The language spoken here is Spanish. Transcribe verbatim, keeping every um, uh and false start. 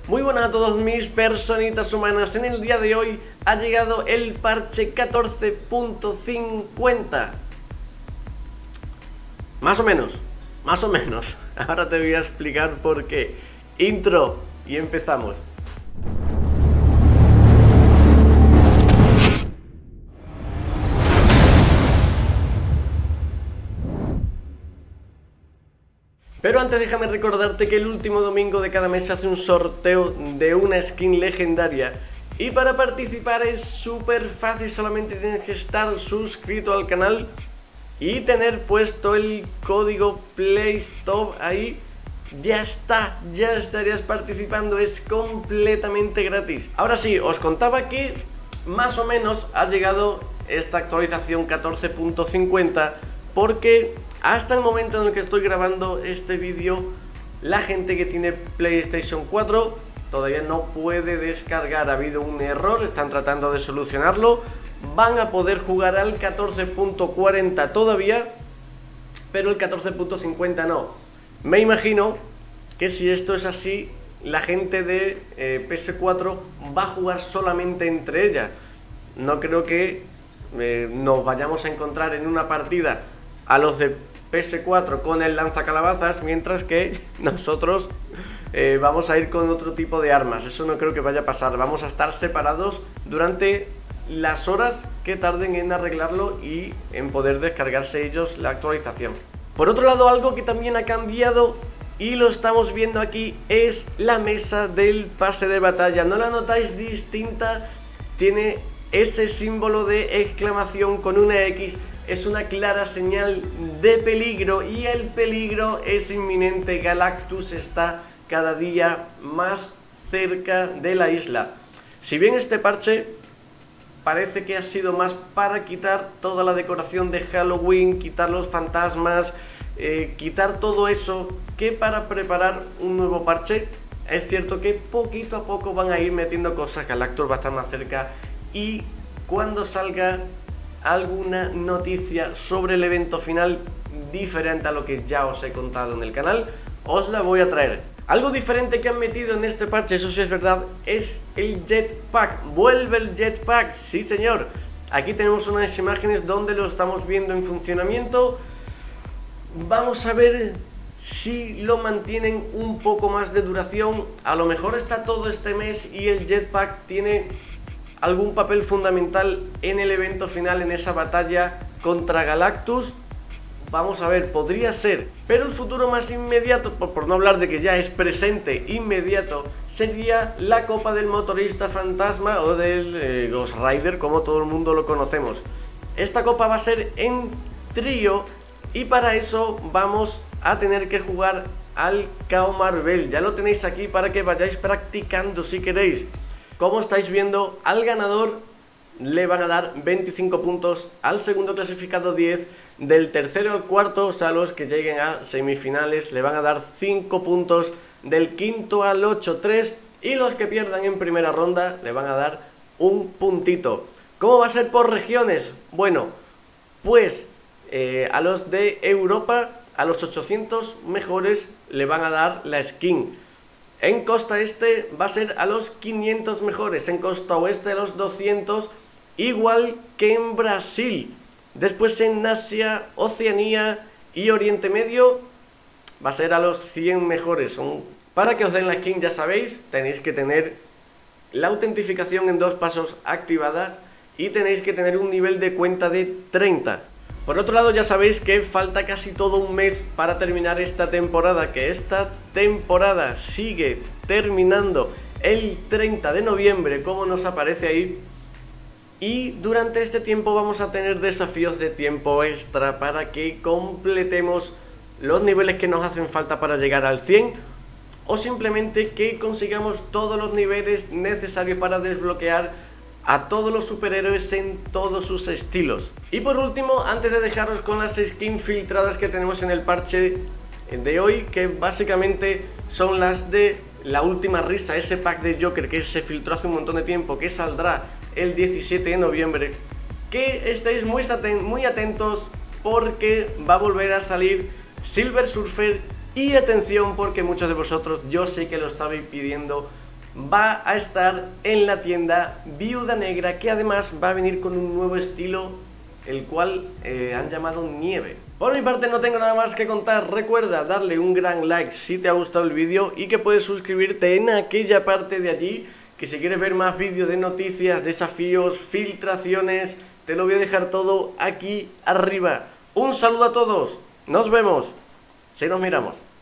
Muy buenas a todos mis personitas humanas. En el día de hoy ha llegado el parche catorce punto cincuenta. Más o menos, más o menos. Ahora te voy a explicar por qué. Intro y empezamos. Pero antes déjame recordarte que el último domingo de cada mes se hace un sorteo de una skin legendaria. Y para participar es súper fácil, solamente tienes que estar suscrito al canal y tener puesto el código PlayStop ahí. Ya está, ya estarías participando, es completamente gratis. Ahora sí, os contaba que más o menos ha llegado esta actualización catorce punto cincuenta porque hasta el momento en el que estoy grabando este vídeo, la gente que tiene PlayStation cuatro todavía no puede descargar. Ha habido un error, están tratando de solucionarlo. Van a poder jugar al catorce punto cuarenta todavía, pero el catorce punto cincuenta no. Me imagino que si esto es así, la gente de eh, P S cuatro va a jugar solamente entre ellas. No creo que eh, nos vayamos a encontrar en una partida a los de P S cuatro con el lanzacalabazas, mientras que nosotros eh, vamos a ir con otro tipo de armas. Eso no creo que vaya a pasar. Vamos a estar separados durante las horas que tarden en arreglarlo y en poder descargarse ellos la actualización. Por otro lado, algo que también ha cambiado y lo estamos viendo aquí es la mesa del pase de batalla. ¿No la notáis distinta? Tiene ese símbolo de exclamación con una X. Es una clara señal de peligro y el peligro es inminente. Galactus está cada día más cerca de la isla. Si bien este parche parece que ha sido más para quitar toda la decoración de Halloween, quitar los fantasmas, eh, quitar todo eso, que para preparar un nuevo parche, es cierto que poquito a poco van a ir metiendo cosas. Galactus va a estar más cerca y cuando salga alguna noticia sobre el evento final diferente a lo que ya os he contado en el canal, os la voy a traer. Algo diferente que han metido en este parche, eso sí es verdad, es el jetpack. Vuelve el jetpack, sí señor. Aquí tenemos unas imágenes donde lo estamos viendo en funcionamiento. Vamos a ver si lo mantienen un poco más de duración. A lo mejor está todo este mes y el jetpack tiene algún papel fundamental en el evento final, en esa batalla contra Galactus. Vamos a ver, podría ser. Pero el futuro más inmediato, por, por no hablar de que ya es presente inmediato, sería la Copa del Motorista Fantasma o del eh, Ghost Rider, como todo el mundo lo conocemos. Esta copa va a ser en trío y para eso vamos a tener que jugar al K O Marvel. Ya lo tenéis aquí para que vayáis practicando si queréis. Como estáis viendo, al ganador le van a dar veinticinco puntos, al segundo clasificado diez, del tercero al cuarto, o sea, los que lleguen a semifinales, le van a dar cinco puntos, del quinto al ocho, tres, y los que pierdan en primera ronda le van a dar un puntito. ¿Cómo va a ser por regiones? Bueno, pues eh, a los de Europa, a los ochocientos mejores le van a dar la skin. En costa este va a ser a los quinientos mejores, en costa oeste a los doscientos, igual que en Brasil. Después en Asia, Oceanía y Oriente Medio va a ser a los cien mejores. Son... Para que os den la skin, ya sabéis, tenéis que tener la autentificación en dos pasos activadas y tenéis que tener un nivel de cuenta de treinta. Por otro lado, ya sabéis que falta casi todo un mes para terminar esta temporada, que esta temporada sigue terminando el treinta de noviembre, como nos aparece ahí, y durante este tiempo vamos a tener desafíos de tiempo extra para que completemos los niveles que nos hacen falta para llegar al cien, o simplemente que consigamos todos los niveles necesarios para desbloquear a todos los superhéroes en todos sus estilos. Y por último, antes de dejaros con las skins filtradas que tenemos en el parche de hoy, que básicamente son las de la última risa, ese pack de Joker que se filtró hace un montón de tiempo, que saldrá el diecisiete de noviembre, que estéis muy, aten muy atentos porque va a volver a salir Silver Surfer. Y atención, porque muchos de vosotros yo sé que lo estabais pidiendo va a estar en la tienda Viuda Negra, que además va a venir con un nuevo estilo, el cual eh, han llamado Nieve. Por mi parte no tengo nada más que contar. Recuerda darle un gran like si te ha gustado el vídeo y que puedes suscribirte en aquella parte de allí, que si quieres ver más vídeos de noticias, desafíos, filtraciones, te lo voy a dejar todo aquí arriba. Un saludo a todos, nos vemos, si nos miramos.